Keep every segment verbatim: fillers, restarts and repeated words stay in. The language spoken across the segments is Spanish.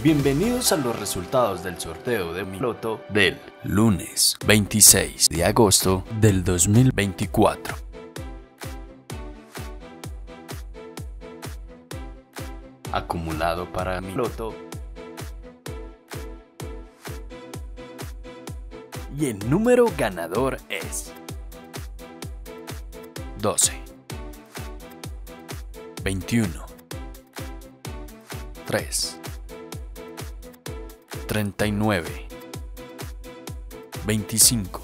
Bienvenidos a los resultados del sorteo de mi loto del lunes veintiséis de agosto del dos mil veinticuatro. Acumulado para mi loto. Y el número ganador es doce, veintiuno, tres, treinta y nueve, veinticinco,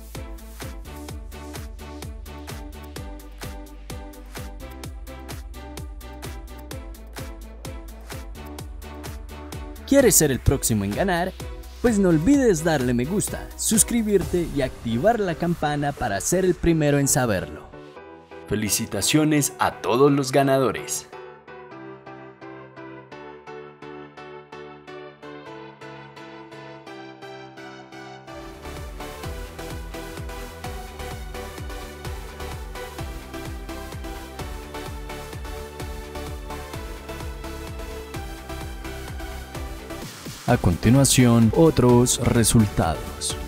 ¿Quieres ser el próximo en ganar? Pues no olvides darle me gusta, suscribirte y activar la campana para ser el primero en saberlo. Felicitaciones a todos los ganadores. A continuación, otros resultados.